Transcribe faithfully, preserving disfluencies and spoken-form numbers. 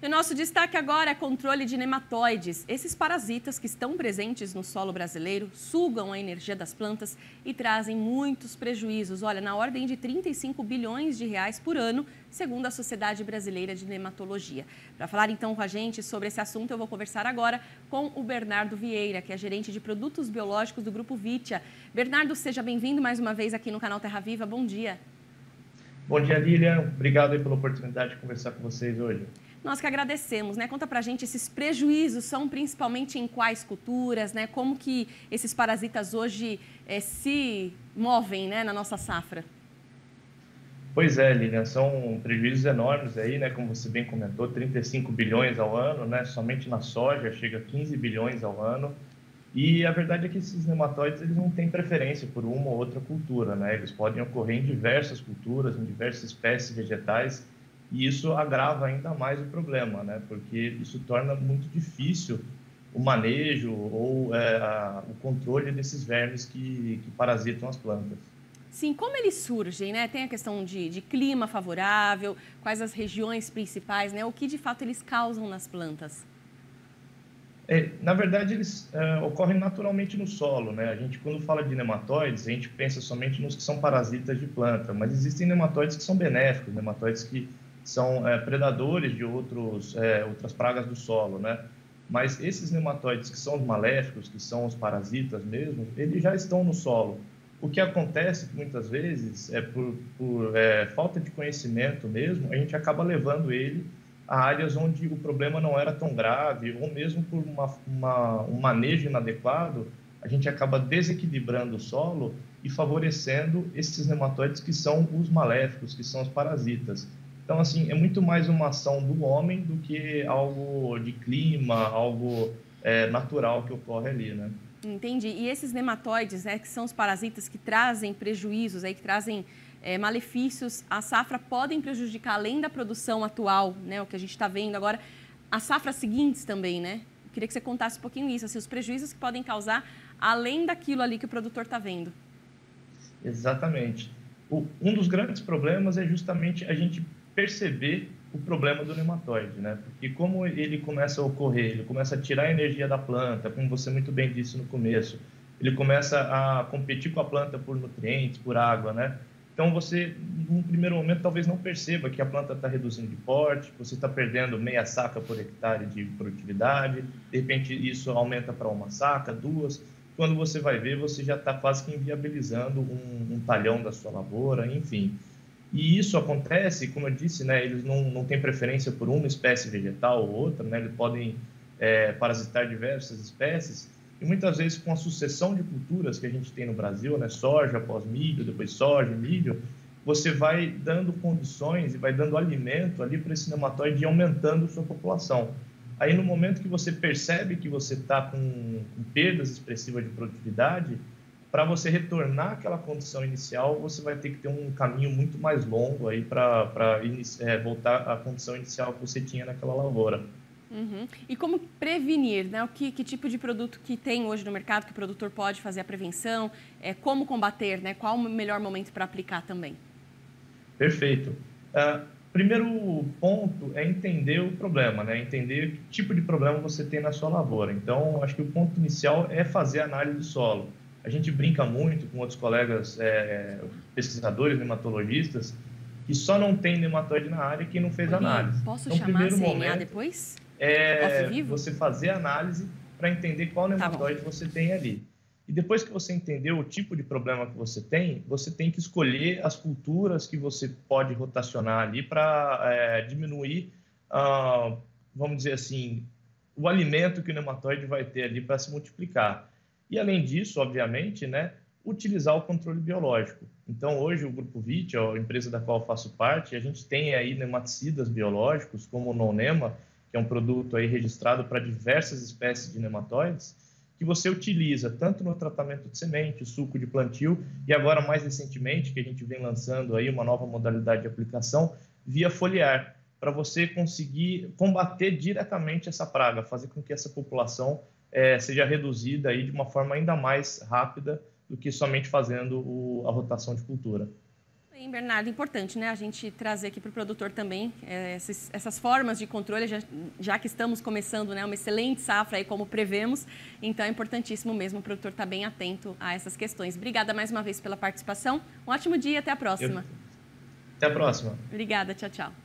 E o nosso destaque agora é controle de nematóides. Esses parasitas que estão presentes no solo brasileiro sugam a energia das plantas e trazem muitos prejuízos. Olha, na ordem de trinta e cinco bilhões de reais por ano, segundo a Sociedade Brasileira de Nematologia. Para falar então com a gente sobre esse assunto, eu vou conversar agora com o Bernardo Vieira, que é gerente de produtos biológicos do Grupo Vitia. Bernardo, seja bem-vindo mais uma vez aqui no canal Terra Viva. Bom dia. Bom dia, Lilian. Obrigado aí pela oportunidade de conversar com vocês hoje. Nós que agradecemos, né? Conta pra gente, esses prejuízos são principalmente em quais culturas, né? Como que esses parasitas hoje é, se movem, né, na nossa safra? Pois é, Lilian, são prejuízos enormes aí, né? Como você bem comentou, trinta e cinco bilhões ao ano, né? Somente na soja chega a quinze bilhões ao ano. E a verdade é que esses nematóides, eles não têm preferência por uma ou outra cultura, né? Eles podem ocorrer em diversas culturas, em diversas espécies vegetais, e isso agrava ainda mais o problema, né? Porque isso torna muito difícil o manejo ou é, a, o controle desses vermes que, que parasitam as plantas. Sim, como eles surgem, né? Tem a questão de, de clima favorável, quais as regiões principais, né? O que de fato eles causam nas plantas? É, na verdade, eles é, ocorrem naturalmente no solo, né? A gente, quando fala de nematóides, a gente pensa somente nos que são parasitas de planta, mas existem nematóides que são benéficos, nematóides que são é, predadores de outros, é, outras pragas do solo, né? Mas esses nematóides que são os maléficos, que são os parasitas mesmo, eles já estão no solo. O que acontece muitas vezes é por, por é, falta de conhecimento mesmo, a gente acaba levando ele a áreas onde o problema não era tão grave, ou mesmo por uma, uma, um manejo inadequado, a gente acaba desequilibrando o solo e favorecendo esses nematóides que são os maléficos, que são os parasitas. Então, assim, é muito mais uma ação do homem do que algo de clima, algo é, natural que ocorre ali, né? Entendi. E esses nematóides, né, que são os parasitas que trazem prejuízos, aí, que trazem é, malefícios à safra, podem prejudicar, além da produção atual, né, o que a gente está vendo agora, as safras seguintes também, né? Eu queria que você contasse um pouquinho isso, assim, os prejuízos que podem causar, além daquilo ali que o produtor está vendo. Exatamente. O, um dos grandes problemas é justamente a gente perceber o problema do nematóide, né? Porque como ele começa a ocorrer, ele começa a tirar a energia da planta, como você muito bem disse no começo, ele começa a competir com a planta por nutrientes, por água, né? Então você, num primeiro momento, talvez não perceba que a planta está reduzindo de porte, você está perdendo meia saca por hectare de produtividade, de repente isso aumenta para uma saca, duas. Quando você vai ver, você já está quase que inviabilizando um, um talhão da sua lavoura, enfim. E isso acontece, como eu disse, né, eles não, não têm preferência por uma espécie vegetal ou outra, né, eles podem é, parasitar diversas espécies, e muitas vezes com a sucessão de culturas que a gente tem no Brasil, né, soja após milho, depois soja e milho, você vai dando condições e vai dando alimento ali para esse nematóide e aumentando sua população. Aí, no momento que você percebe que você está com, com perdas expressivas de produtividade, para você retornar àquela condição inicial, você vai ter que ter um caminho muito mais longo aí para é, voltar à condição inicial que você tinha naquela lavoura. Uhum. E como prevenir, né? O que, que tipo de produto que tem hoje no mercado que o produtor pode fazer a prevenção? É, como combater, né? Qual o melhor momento para aplicar também? Perfeito. Uh, primeiro ponto é entender o problema, né? Entender que tipo de problema você tem na sua lavoura. Então, acho que o ponto inicial é fazer a análise do solo. A gente brinca muito com outros colegas é, pesquisadores, nematologistas, que só não tem nematóide na área quem não fez Oi, análise. posso então, chamar primeiro C N A momento depois? é você fazer a análise para entender qual nematóide tá você tem ali. E depois que você entendeu o tipo de problema que você tem, você tem que escolher as culturas que você pode rotacionar ali para é, diminuir, ah, vamos dizer assim, o alimento que o nematóide vai ter ali para se multiplicar. E, além disso, obviamente, né, utilizar o controle biológico. Então, hoje, o Grupo Vitia, a empresa da qual eu faço parte, a gente tem aí nematicidas biológicos, como o Nonema, que é um produto aí registrado para diversas espécies de nematóides, que você utiliza tanto no tratamento de semente, suco de plantio, e agora, mais recentemente, que a gente vem lançando aí uma nova modalidade de aplicação, via foliar, para você conseguir combater diretamente essa praga, fazer com que essa população É, seja reduzida aí de uma forma ainda mais rápida do que somente fazendo o, a rotação de cultura. Bem, Bernardo, importante, né, a gente trazer aqui para o produtor também é, essas, essas formas de controle, já, já que estamos começando, né, uma excelente safra aí, como prevemos, então é importantíssimo mesmo o produtor estar bem atento a essas questões. Obrigada mais uma vez pela participação, um ótimo dia e até a próxima. Eu... Até a próxima. Obrigada, tchau, tchau.